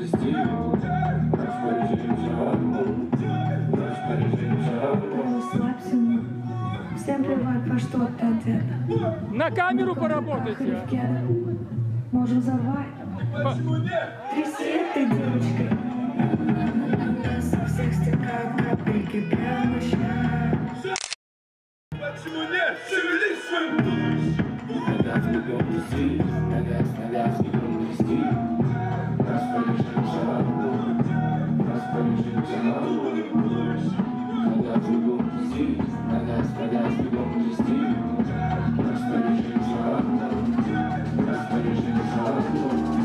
Расслабься. Всем плевать, во что ты одета. На камеру поработайте. Можем взорвать. Тряси ты, девочка. Со всех стекают капельки прямо сейчас. Почему нет? Шевелись своим будущим. Нога в бегом трясти, нога в бегом трясти. Распоряжимся работой, распоряжимся работой. Нога в бегом трясти, нога в бегом трясти. Распоряжимся работой, распоряжимся работой.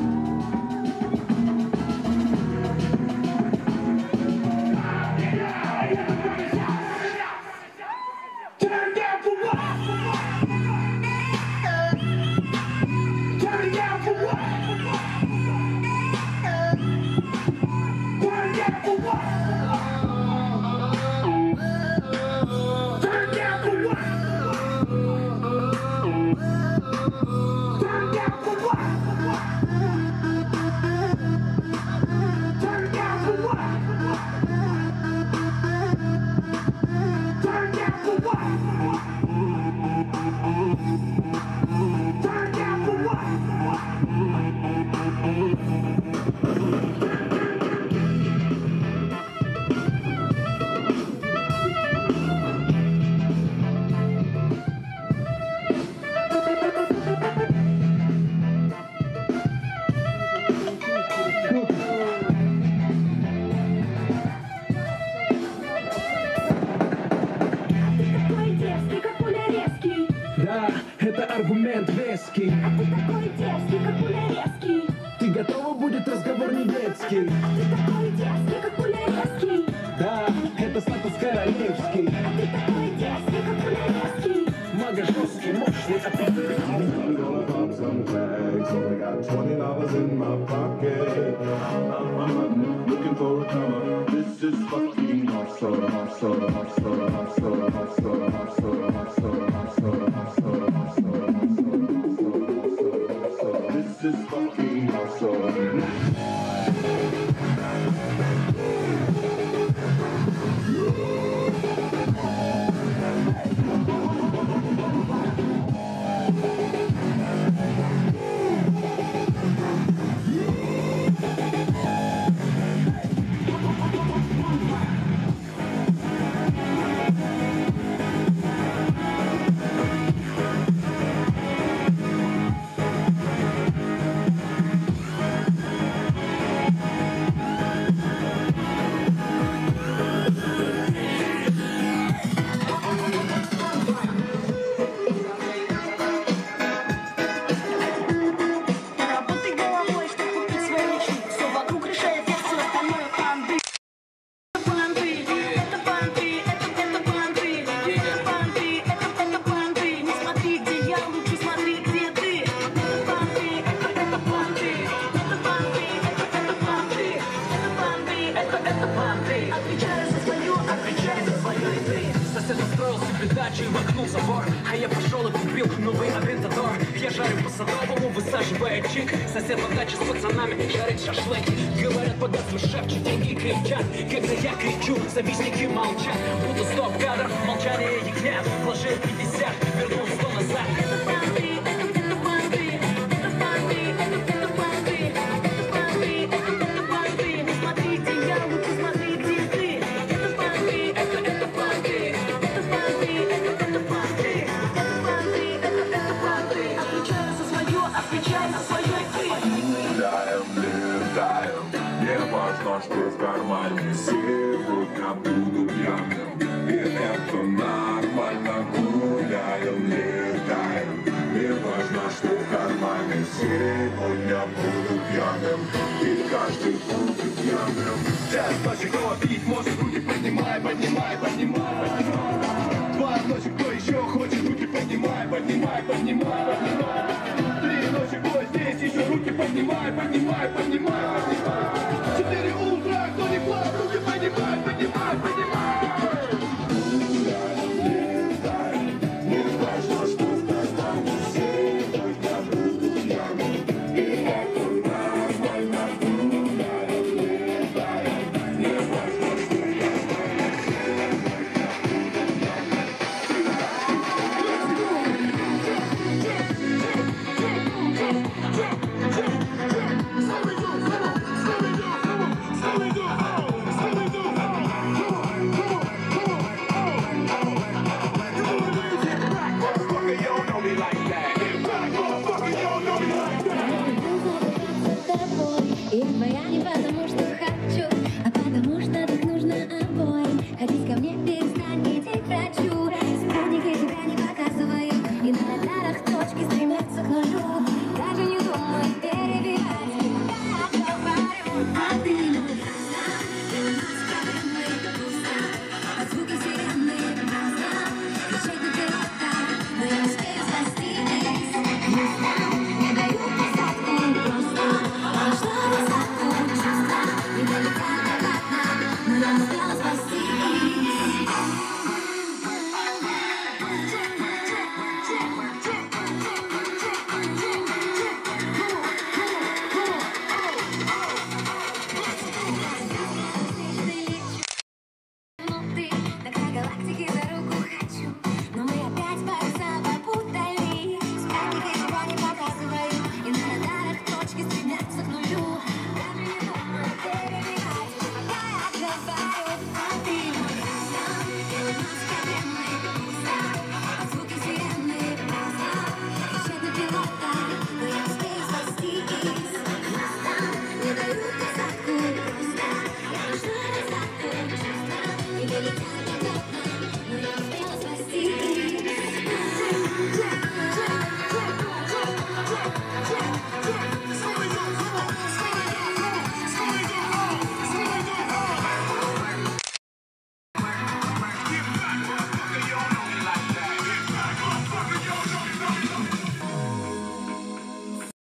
Аргумент веский. А ты такой дерзкий, как пулярезкий. Ты готова, будет разговор не детский. А ты такой дерзкий, как пулярезкий. Да, это статус королевский. А ты такой дерзкий, как пулярезкий. Мага жесткий, мощный, а ты I'm gonna pop some tags. Only got $20 in my pocket. I'm looking for a comer. This is fucking hot soda, hot soda, hot soda, hot soda, hot soda, hot soda, hot soda, hot soda, hot soda, hot soda, hot soda. This is fucking hot soda. Дачу и вокнул забор, а я пошел и купил новый авентадор. Я жарю по садовому, высаживая чик. Сосед на даче с пацанами жарит шашлыки. Говорят, подаст мой шефчик, деньги кричат. Когда я кричу, завистники молчат. Буду стоп-кадр, молчание ягнят. Вложил 50, вернул 100 назад. Это банды, это банды, это банды, это банды, это банды, это банды. Не смотри, где я, лучше смотри, где ты. Это банды, это банды. Летаем, не важно, что в кармане. Сегодня буду пьяным, и это нормально. Гуляем, летаем, не важно, что в кармане. Сегодня буду пьяным, и каждый будет пьяным. Час ночи, кто пить может, руки поднимай, поднимай, поднимай, поднимай. Два ночи, кто еще хочет, руки поднимай, поднимай, поднимай, поднимай. Три ночи, кто здесь еще руки поднимай, поднимай, поднимай.